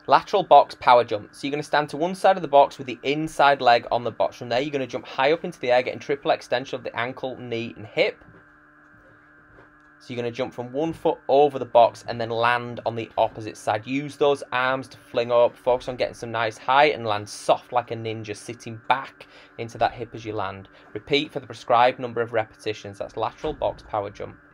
Lateral box power jump. So you're going to stand to one side of the box with the inside leg on the box. From there, you're going to jump high up into the air, getting triple extension of the ankle, knee, and hip. So you're going to jump from 1 foot over the box and then land on the opposite side. Use those arms to fling up. Focus on getting some nice height and land soft like a ninja, sitting back into that hip as you land. Repeat for the prescribed number of repetitions. That's lateral box power jump.